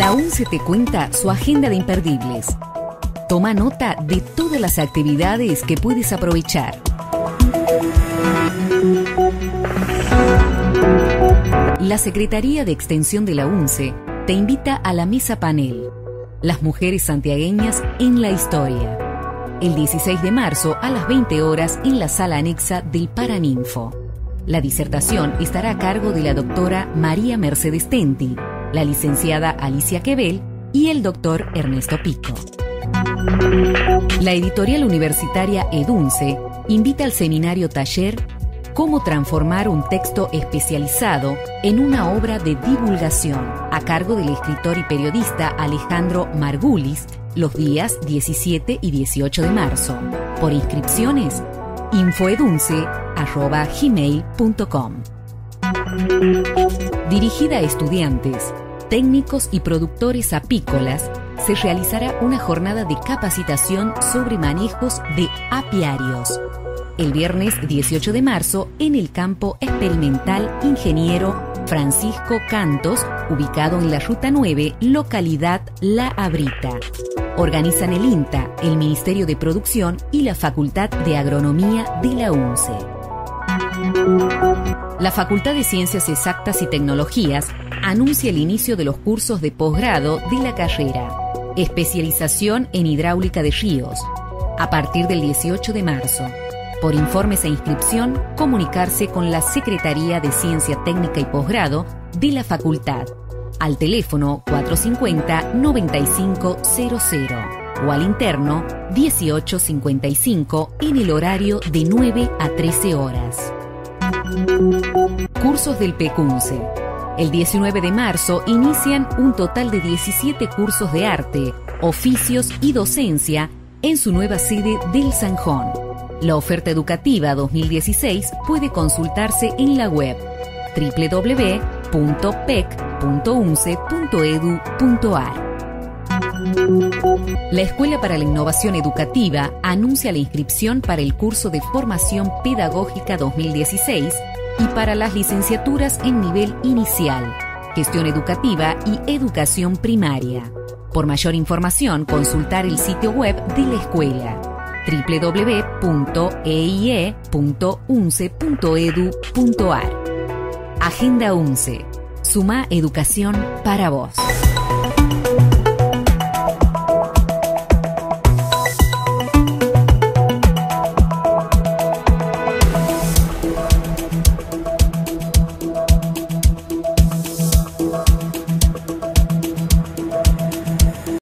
La UNCE te cuenta su agenda de imperdibles. Toma nota de todas las actividades que puedes aprovechar. La Secretaría de Extensión de la UNCE te invita a la mesa panel Las mujeres santiagueñas en la historia, el 16 de marzo a las 20 horas en la sala anexa del Paraninfo. La disertación estará a cargo de la doctora María Mercedes Tenti, la licenciada Alicia Quebel y el doctor Ernesto Pico. La editorial universitaria EDUNCE invita al seminario taller Cómo transformar un texto especializado en una obra de divulgación, a cargo del escritor y periodista Alejandro Margulis, los días 17 y 18 de marzo. Por inscripciones, infoedunce@gmail.com. Dirigida a estudiantes, técnicos y productores apícolas, se realizará una jornada de capacitación sobre manejos de apiarios el viernes 18 de marzo en el campo experimental Ingeniero Francisco Cantos, ubicado en la Ruta 9, localidad La Abrita. Organizan el INTA, el Ministerio de Producción y la Facultad de Agronomía de la UNCE. La Facultad de Ciencias Exactas y Tecnologías anuncia el inicio de los cursos de posgrado de la carrera Especialización en Hidráulica de Ríos, a partir del 18 de marzo. Por informes e inscripción, comunicarse con la Secretaría de Ciencia Técnica y Posgrado de la Facultad, al teléfono 450-9500 o al interno 1855 en el horario de 9 a 13 horas. Cursos del PECUNCE. El 19 de marzo inician un total de 17 cursos de arte, oficios y docencia en su nueva sede del Zanjón. La oferta educativa 2016 puede consultarse en la web www.pec.unce.edu.ar. La Escuela para la Innovación Educativa anuncia la inscripción para el curso de Formación Pedagógica 2016 y para las licenciaturas en nivel inicial, Gestión Educativa y Educación Primaria. Por mayor información, consultar el sitio web de la escuela www.eie.unce.edu.ar. Agenda UNCE. Suma educación para vos.